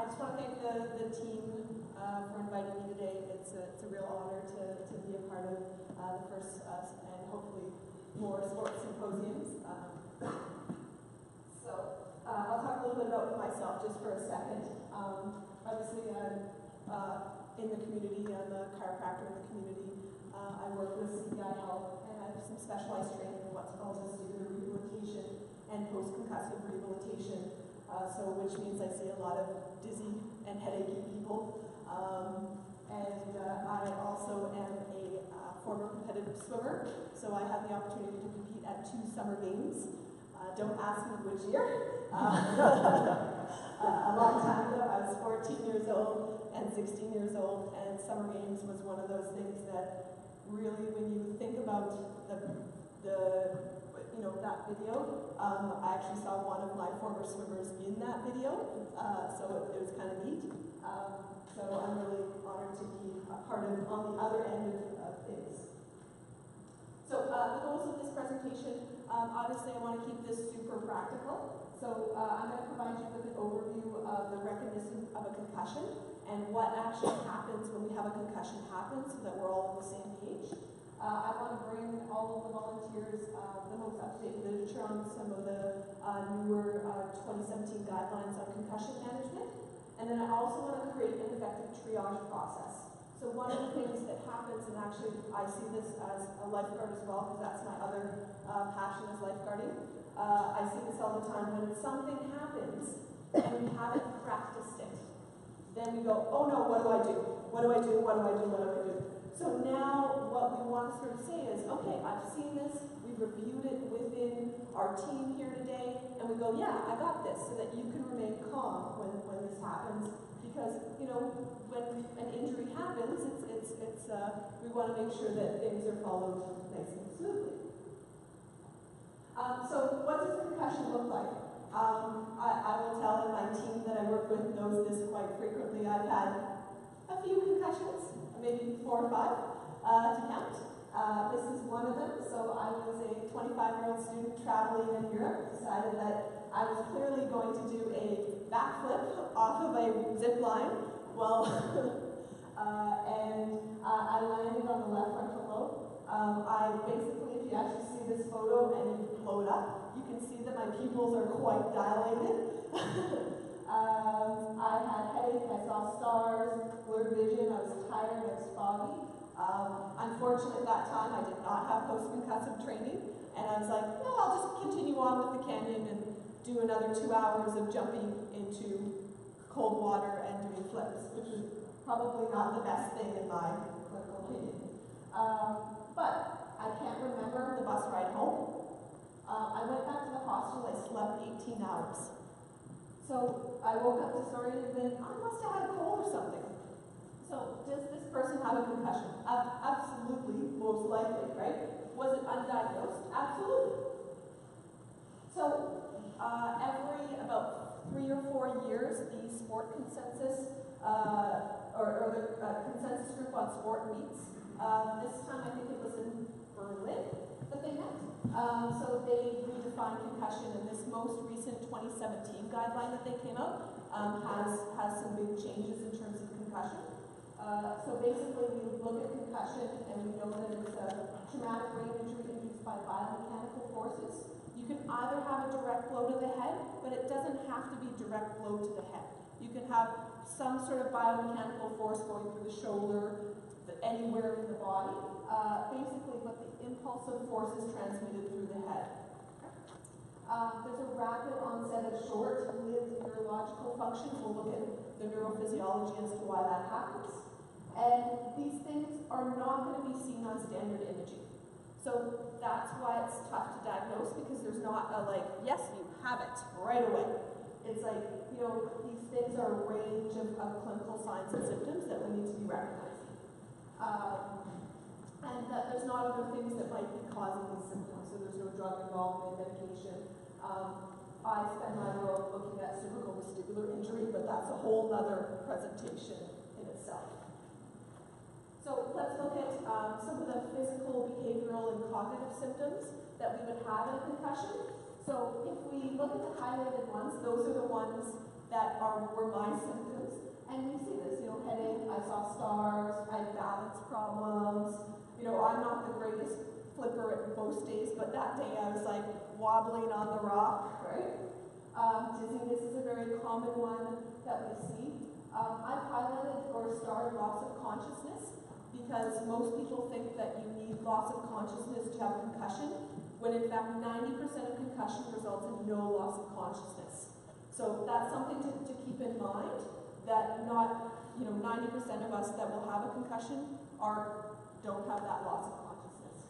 just want to thank the team for inviting me today. It's a real honor to be a part of the first and hopefully more sports symposiums. I'll talk a little bit about myself just for a second. Obviously, I'm in the community. I'm a chiropractor in the community. I work with CPI Health, and I have some specialized training in what's called vestibular rehabilitation and post-concussive rehabilitation. Which means I see a lot of dizzy and headachy people. I also am a former competitive swimmer, so I had the opportunity to compete at 2 summer games. Don't ask me which year. A long time ago, I was 14 years old and 16 years old, and summer games was one of those things that really, when you think about that video, I actually saw one of my former swimmers in that video, so it was kind of neat. So I'm really honored to be a part of on the other end of things. So the goals of this presentation, obviously I want to keep this super practical. So I'm going to provide you with an overview of the recognition of a concussion and what actually happens when we have a concussion happen so that we're all on the same page. I want to bring all of the volunteers the most up-to-date literature on some of the newer 2017 guidelines on concussion management. And then I also want to create an effective triage process. So one of the things that happens, and actually I see this as a lifeguard as well, because that's my other passion is lifeguarding. I see this all the time. When something happens and we haven't practiced it, then we go, oh no, what do I do? What do I do? What do I do? What do I do? So now what we want to sort of say is, okay, I've seen this, we've reviewed it within our team here today, and we go, yeah, I got this, so that you can remain calm when this happens, because, when an injury happens, we want to make sure that things are followed nice and smoothly. So what does concussion look like? I will tell that my team that I work with knows this quite frequently. I've had a few concussions, maybe 4 or 5 to count. This is one of them. So I was a 25-year-old student traveling in Europe, decided that I was clearly going to do a backflip off of a zip line. Well, I landed on the left frontal lobe. Basically, if you actually see this photo and you blow it up, you can see that my pupils are quite dilated. I had headache, I saw stars, blurred vision, I was tired, I was foggy. Unfortunately, at that time, I did not have post-concussive training, and I was like, no, I'll just continue on with the canyon and do another 2 hours of jumping into cold water and doing flips, which is probably not the best thing in my clinical opinion. But I can't remember the bus ride home. I went back to the hostel, I slept 18 hours. So I woke up disoriented and I must have had a cold or something. So does this person have a concussion? Absolutely, most likely, right? Was it undiagnosed? Absolutely. So every about 3 or 4 years, the sport consensus, or the consensus group on sport meets. This time I think it was in Berlin that they met. So they redefined concussion, and this most recent 2017 guideline that they came out has some big changes in terms of concussion. So basically we look at concussion and we know that it's a traumatic brain injury induced by biomechanical forces. You can either have a direct blow to the head, but it doesn't have to be direct blow to the head. You can have some sort of biomechanical force going through the shoulder, anywhere in the body. Basically, but the impulsive force is transmitted through the head. There's a rapid onset of short-lived neurological function. We'll look at the neurophysiology as to why that happens. And these things are not going to be seen on standard imaging. So that's why it's tough to diagnose, because there's not a yes, you have it right away. It's like, these things are a range of clinical signs and symptoms that we need to be recognizing. And that there's not other things that might be causing these symptoms, so there's no drug involvement, medication. I spend my world looking at cervical vestibular injury, but that's a whole other presentation in itself. So let's look at some of the physical, behavioral, and cognitive symptoms that we would have in a concussion. So if we look at the highlighted ones, those are the ones that were my symptoms. And you see this, headache, I saw stars, I had balance problems. I'm not the greatest flipper at most days, but that day I was like wobbling on the rock, right? Dizziness is a very common one that we see. I've highlighted or starred loss of consciousness because most people think that you need loss of consciousness to have a concussion, when in fact 90% of concussion results in no loss of consciousness. So that's something to keep in mind, that not 90% of us that will have a concussion don't have that loss of consciousness.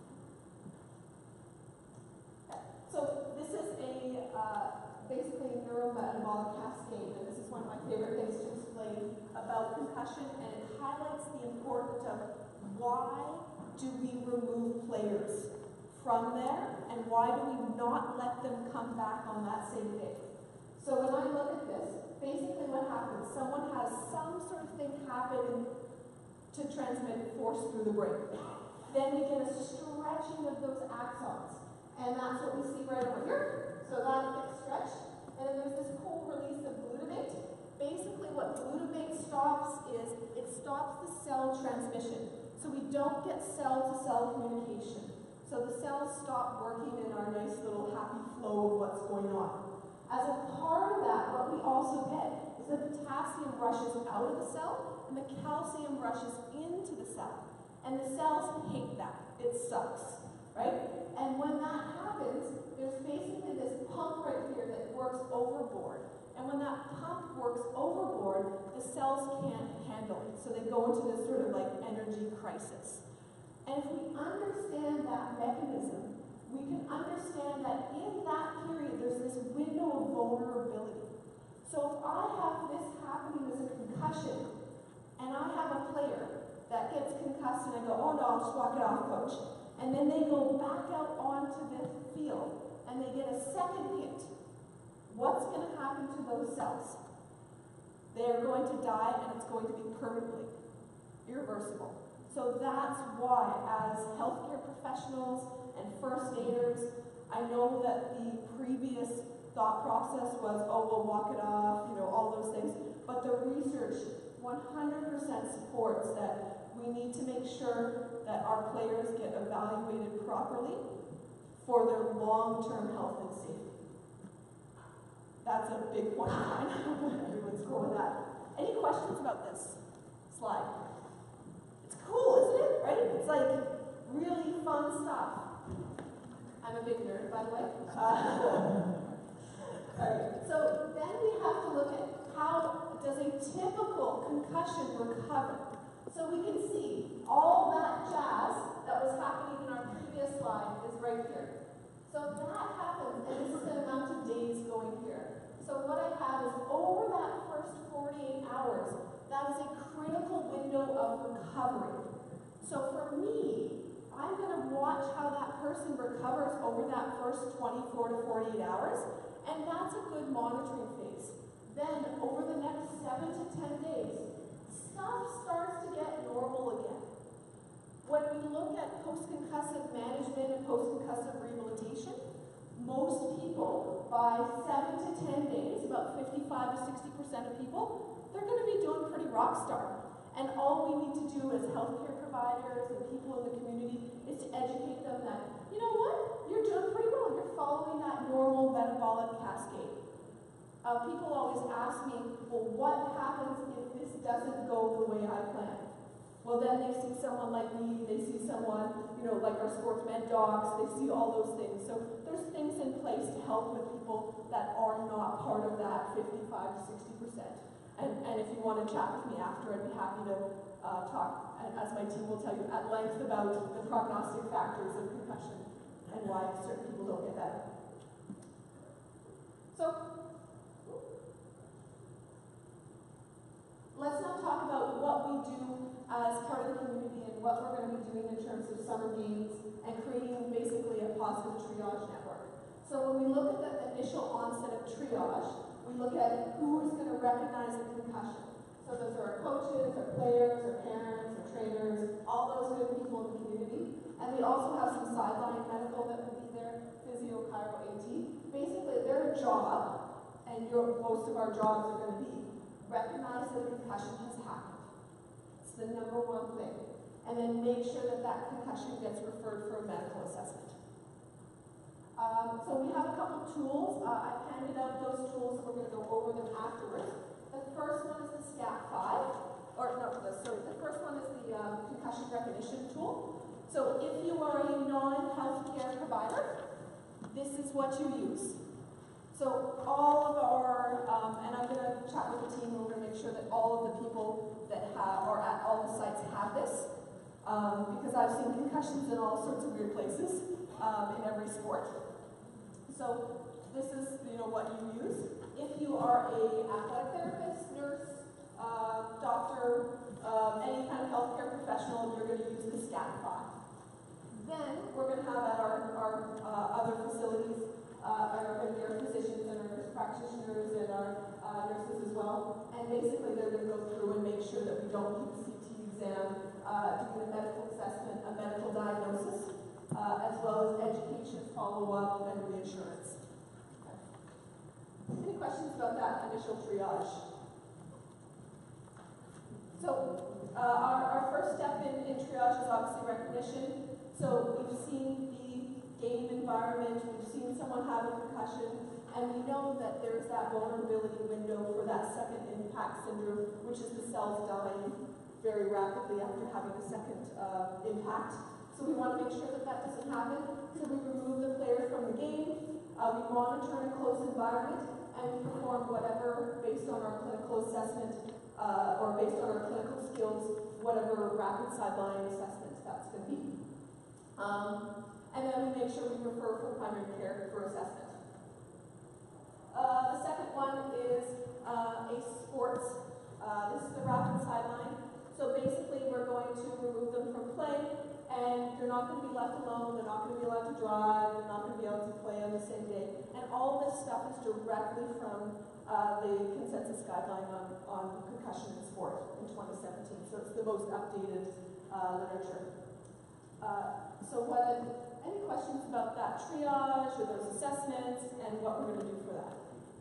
Okay. So this is basically a neurometabolic cascade, and this is one of my favorite things to explain about concussion, and it highlights the importance of why do we remove players from there, and why do we not let them come back on that same day. So when I look at this, basically what happens, someone has some sort of thing happen to transmit force through the brain. Then we get a stretching of those axons, and that's what we see right over here. So that gets stretched, and then there's this cool release of glutamate. Basically what glutamate stops is, it stops the cell transmission. So we don't get cell-to-cell communication. So the cells stop working in our nice little happy flow of what's going on. As a part of that, what we also get is the potassium rushes out of the cell, and the calcium rushes into the cell. And the cells hate that. It sucks, right? And when that happens, there's basically this pump right here that works overboard. And when that pump works overboard, the cells can't handle it. So they go into this sort of like energy crisis. And if we understand that mechanism, we can understand that in that period, there's this window of vulnerability. So if I have this happening as a concussion, and I have a player that gets concussed, and I go, oh no, I'll just walk it off, coach. And then they go back out onto the field, and they get a second hit. What's going to happen to those cells? They're going to die, and it's going to be permanently irreversible. So that's why, as healthcare professionals and first aiders, I know that the previous thought process was, oh, we'll walk it off, all those things. But the research 100% supports that we need to make sure that our players get evaluated properly for their long-term health and safety. That's a big point of mine. Everyone's cool with that. Any questions about this slide? It's cool, isn't it? Right? It's like really fun stuff. I'm a big nerd, by the way. Alright, so then we have to look at how does a typical concussion recover. So we can see all that jazz that was happening in our previous slide is right here. So that happens, and this is the amount of days going here. So what I have is over that first 48 hours, that is a critical window of recovery. So for me, I'm going to watch how that person recovers over that first 24 to 48 hours, and that's a good monitoring phase. Then, over the next 7 to 10 days, stuff starts to get normal again. When we look at post-concussive management and post-concussive rehabilitation, most people, by 7 to 10 days, about 55 to 60% of people, they're going to be doing pretty rock star. And all we need to do as healthcare providers and people in the community is to educate them that, you know what, you're doing pretty well. You're following that normal metabolic cascade. People always ask me, well, what happens if this doesn't go the way I planned? Well, then they see someone like me, they see someone, like our sports med docs, they see all those things. So there's things in place to help with people that are not part of that 55 to 60%. And if you want to chat with me after, I'd be happy to talk, as my team will tell you, at length about the prognostic factors of concussion and why certain people don't get better. So, let's now talk about what we do as part of the community and what we're going to be doing in terms of summer games and creating basically a positive triage network. So when we look at the initial onset of triage, we look at who is going to recognize a concussion. So those are our coaches, our players, our parents, our trainers, all those good people in the community. And we also have some sideline medical that will be there, physio, chiro, AT. Basically, their job and most of our jobs are going to be recognize that a concussion has happened. It's the number one thing. And then make sure that that concussion gets referred for a medical assessment. So we have a couple tools. I've handed out those tools, and we're going to go over them afterwards. The first one is the SCAT-5, the first one is the concussion recognition tool. So if you are a non-healthcare provider, this is what you use. So all of our, and I'm going to chat with the team, and we're going to make sure that all of the people that have, or at all the sites have this, because I've seen concussions in all sorts of weird places in every sport. So this is, what you use. If you are a athletic therapist, nurse, doctor, any kind of healthcare professional, you're going to use the SCAT-5. Then we're going to have at our other facilities, are going to be our physicians and our nurse practitioners and our nurses as well. And basically they're going to go through and make sure that we don't keep CT exam, doing a medical assessment, a medical diagnosis, as well as education, follow-up, and reinsurance. Okay. Any questions about that initial triage? So our first step in triage is obviously recognition. So we've seen the game environment, we've seen someone have a concussion, and we know that there's that vulnerability window for that second impact syndrome, which is the cells dying very rapidly after having a second impact. So we want to make sure that that doesn't happen. So we remove the player from the game, we monitor in a closed environment, and we perform whatever, based on our clinical assessment, or based on our clinical skills, whatever rapid sideline assessment that's going to be. And then we make sure we refer for primary care for assessment. The second one is a sports. This is the rapid sideline. So basically we're going to remove them from play, and they're not going to be left alone, they're not going to be allowed to drive, they're not going to be able to play on the same day. And all this stuff is directly from the consensus guideline on concussion in sport in 2017. So it's the most updated literature. Any questions about that triage or those assessments and what we're going to do for that?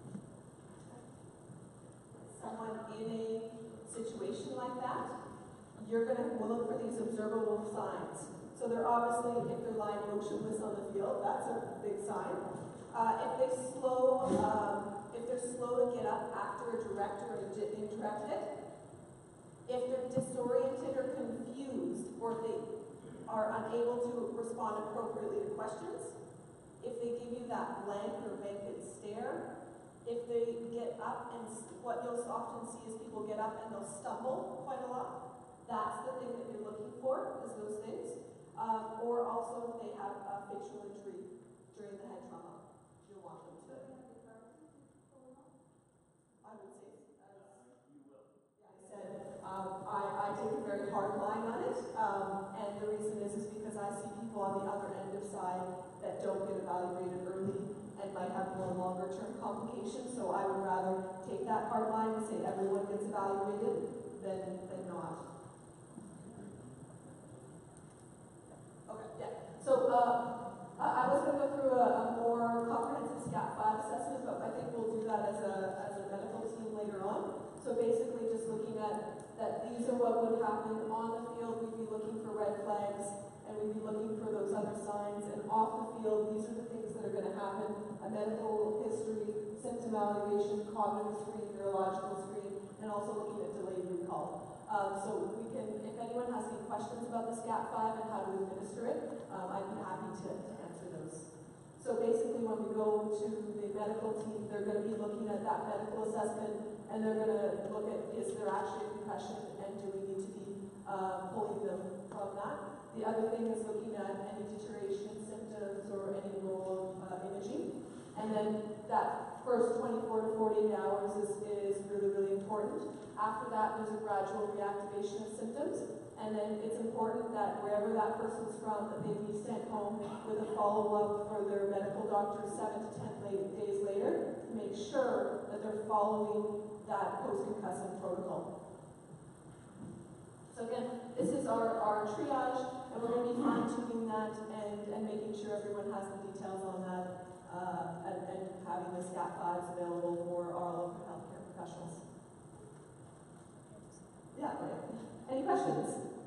Someone in a situation like that, you're going to look for these observable signs. So they're obviously, if they're lying motionless on the field, that's a big sign. If they're slow to get up after a direct or an indirect hit, if they're disoriented or confused, or if they are unable to respond appropriately to questions, if they give you that blank or vacant stare, if they get up, and what you'll often see is people get up and they'll stumble quite a lot. That's the thing that you're looking for, is those things. Or also if they have facial injury during the head trauma, you'll want them to. I would say, I take a very hard line on it, and the reason is because I see people on the other end of side that don't get evaluated early and might have more longer-term complications, so I would rather take that hard line and say everyone gets evaluated than not. Okay, yeah. So I was going to go through a more comprehensive SCAT-5 assessment, but I think we'll do that as a medical team later on. So basically just looking at that these are what would happen on the field. We'd be looking for red flags, and we'd be looking for those other signs. And off the field, these are the things that are going to happen: a medical history, symptom evaluation, cognitive screen, neurological screen, and also looking at delayed recall. So we can, if anyone has any questions about the SCAT-5 and how to administer it, I'd be happy to answer those. So basically when we go to the medical team, they're going to be looking at that medical assessment, and they're going to look at, is there actually a concussion, and do we need to be pulling them from that? The other thing is looking at any deterioration symptoms or any role of imaging. And then that first 24 to 48 hours is really, really important. After that, there's a gradual reactivation of symptoms. And then it's important that wherever that person's from, that they be sent home with a follow-up for their medical doctor 7 to 10 days later to make sure that they're following that post-concussive protocol. So again, this is our triage, and we're going to be fine-tuning that and making sure everyone has the details on that and having the SCAT 5s available for our local healthcare professionals. Yeah, okay. Any questions?